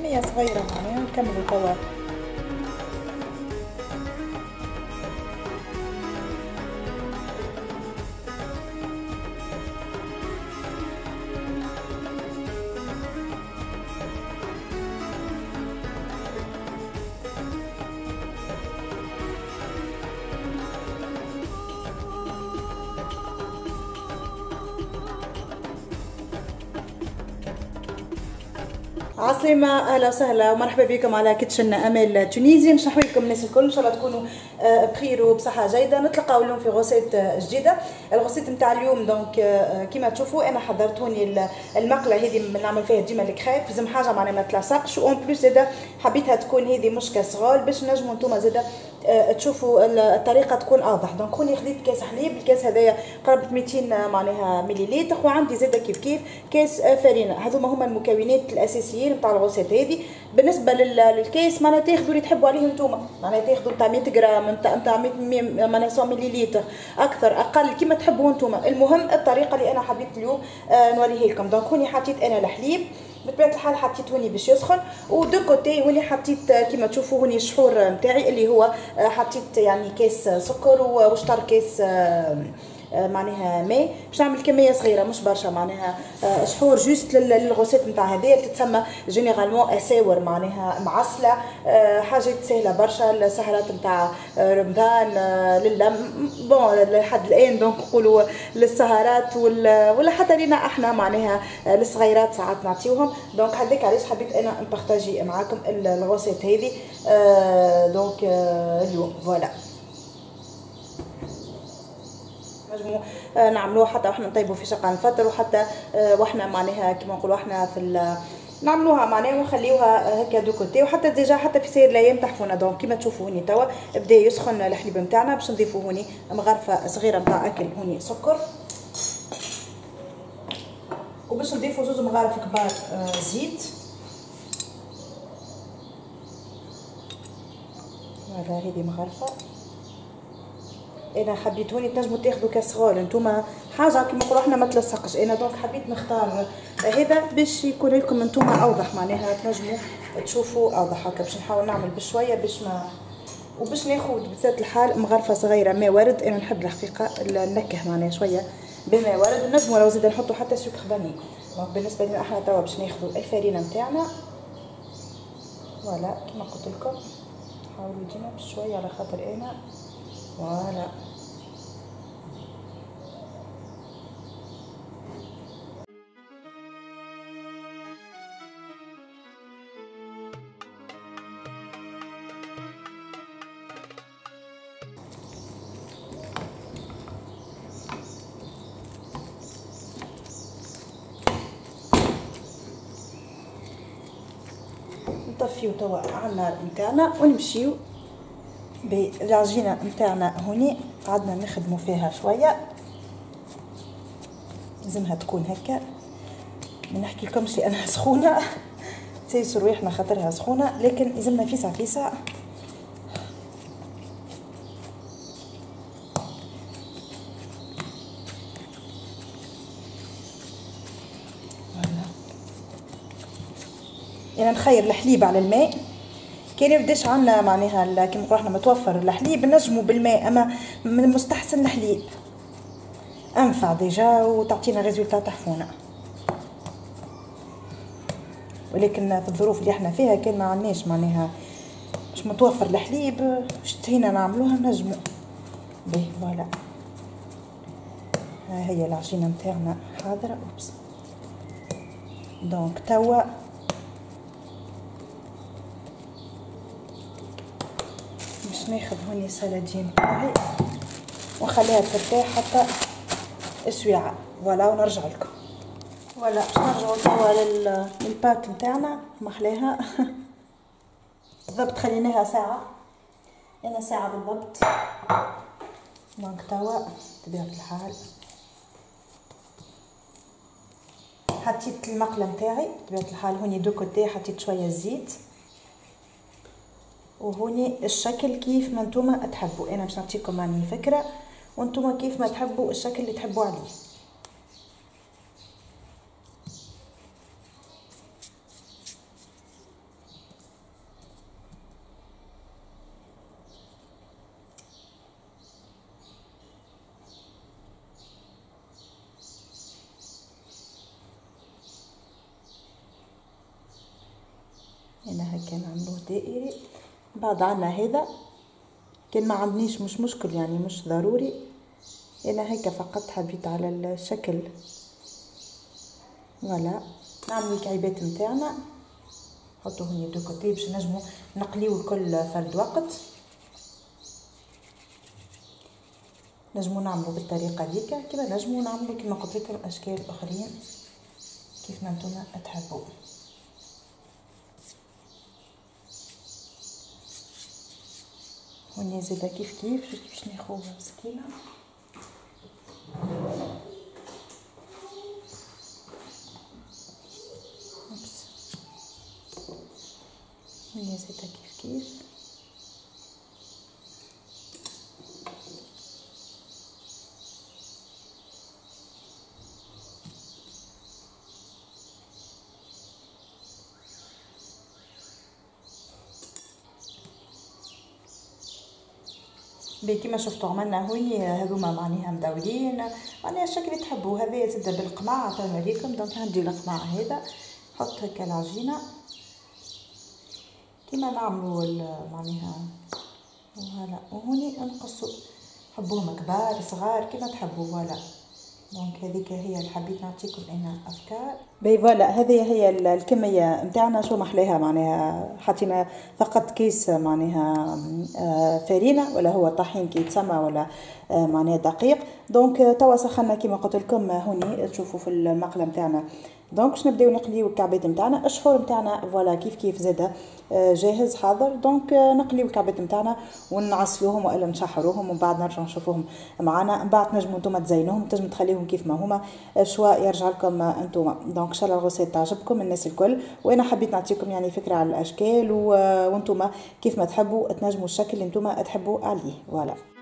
كميه صغيره معناها نكملوا توا. عسلامة، اهلا وسهلا ومرحبا بكم على كيتشن امال تونيزي. نشرح لكم الناس الكل ان شاء الله تكونوا بخير وبصحه جيده. نتلقاو اليوم في غوسيت جديده. الغوسيت نتاع اليوم دونك كيما تشوفوا انا حضرت هوني المقله هذه نعمل فيها ديما الكريب، لازم حاجه معناها ما تلاصقش، وان بليس زاده حبيتها تكون هذه مش كاسغول باش نجموا نتوما زاده تشوفوا الطريقه تكون اوضح. دونك هوني خديت كاس حليب، الكاس هذايا قرابه 200 معناها مليلتر، وعندي زاده كيف كاس فرينه. هذوما هما المكونات الاساسيين نتاع الغوسيت هذه. بالنسبه للكاس معناها تاخذوا اللي تحبوا عليه نتوما، معناها تاخذوا نتاع 100 غرام نتاع 100 معناها 100 مليلتر، اكثر اقل كيما تحبوا نتوما. المهم الطريقه اللي انا حبيت اليوم نوريها لكم. دونك هوني حطيت انا الحليب بطبيعه الحال، حطيت هوني باش يسخن، ودو كوتي هوني حطيت كيما تشوفوا هوني الشحور نتاعي اللي هو حطيت يعني كاس سكر وشطر كاس معناها ماء باش نعمل كميه صغيره مش برشا، معناها شحور جوست للغوسيت نتاع هذه تتسمى جينيرالمون اساور، معناها معسله، حاجات سهله برشا. السهرات نتاع رمضان بون لحد الان دونك نقولوا للسهرات ولا حتى لينا احنا معناها للصغيرات ساعات نعطيوهم. دونك هذاك علاش حبيت انا نبارطاجي معاكم الغوسيت هذه دونك اليوم. فوالا نجمو نعملوها حتى واحنا نطيبوا في شقه الفطر، وحتى واحنا معناها كيما نقولوا احنا في نعملوها معناها ونخليوها هكا دو كوتي، وحتى ديجا حتى في سير الايام تحفونا. دونك كيما تشوفوا هوني توا بدا يسخن الحليب نتاعنا، باش نضيفوا هوني مغرفه صغيره نتاع اكل هوني سكر، وباش نضيفوا زوز مغارف كبار زيت. هذا هذه مغرفه انا حبيت هوني. تنجموا تاخذوا كاسرول نتوما حاجه كيما نقولوا احنا ما تلصقش، انا دونك حبيت نختار هذا باش يكون لكم نتوما اوضح، معناها تنجموا تشوفوا اوضح هكا. باش نحاول نعمل بشويه باش ما وباش ناخذ بذات الحال مغرفه صغيره ماء ورد. انا نحب الحقيقه النكه معناها شويه بماء ورد، نجموا لو زيد نحطوا حتى سكر فاني. دونك بالنسبه لنا احنا توا باش ناخذوا الفرينه نتاعنا. فوالا كيما قلت لكم حاولوا ديما بشويه على خاطر انا فوالا نطفيو توا على النار نتاعنا ونمشيو بالعجينه نتاعنا. هوني قعدنا نخدموا فيها شويه، لازمها تكون هكا. ما نحكي لكمش انها سخونه، تسيسوا رواحنا خاطرها سخونه، لكن لازمنا فيسع فيسع. يعني نخير الحليب على الماء. كان يبداش عندنا معناها كيما نقولوا احنا متوفر الحليب نجموا بالماء، اما من المستحسن الحليب انفع ديجا وتعطينا ريزولتا تحفونه. ولكن في الظروف اللي احنا فيها كان ما عندناش معناها مش متوفر الحليب، اشتهينا نعملوها نجموا به. فوالا ها هي العجينه نتاعنا حاضره. اوبس دونك توا باش ناخذ هوني سالادين تاعي ونخليها ترتاح حتى السويعه. فوالا ونرجع لكم. فوالا باش نرجعوا توا للبات نتاعنا محلاها. بالضبط خليناها ساعه، انا ساعه بالضبط. دونك توا بطبيعه الحال حطيت المقله نتاعي بطبيعه الحال. هوني دو كوتي حطيت شويه زيت، وهوني الشكل كيف ما نتوما تحبوا. انا باش نعطيكم يعني فكره وانتوما كيف ما تحبوا الشكل اللي تحبوا عليه. هنا هكا نعملوه دائري. بعد عنا هذا كان ما عندنيش مش مشكل يعني مش ضروري، انا هيك فقط حبيت على الشكل. فوالا نعمل الكعيبات نتاعنا نحطو هني دو كوتي باش نجمو نقليو الكل فرد وقت. نجمو نعملو بالطريقه هذيك كما نجمو نعملو كما قلت لكم اشكال اخرين كيف ما نتوما تحبوا. هوني زاده كيف باش ناخذها بسكينه. هوني زاده كيف كيما شفتوا عملنا هوني هذوما معناها مدورين معناها الشكل اللي تحبوا. هذايا زاده بالقماع عطانا ليكم. دونك عندي القماع هذا نحط هكا العجينه كيما نعملوا معناها. وهلا وهوني نقصوا حبوهم كبار صغار كيما تحبوا. فوالا دونك هذيك هي اللي حبيت نعطيكم انا افكار. فوالا هذه هي الكميه نتاعنا. شو محلاها معناها حطينا فقط كيس معناها فرينه ولا هو طحين كي يتسمى ولا معناها دقيق. دونك توا سخنا كيما قلت لكم هوني تشوفوا في المقله نتاعنا. دونك باش نبداو نقليو الكعبات نتاعنا. الشحور نتاعنا فوالا كيف زاده جاهز حاضر. دونك نقليو الكعبات نتاعنا ونعصلوهم والا نشحروهم ومن بعد نرجعوا نشوفوهم معنا. من بعد نجموا نتوما تزينوهم تنجموا تخليهم كيف ما هما شوا يرجع لكم انتوما. دونك ان شاء الله الغوسيت تعجبكم الناس الكل. وانا حبيت نعطيكم يعني فكره على الاشكال وانتوما كيف ما تحبوا تنجموا الشكل اللي انتوما تحبوا عليه. فوالا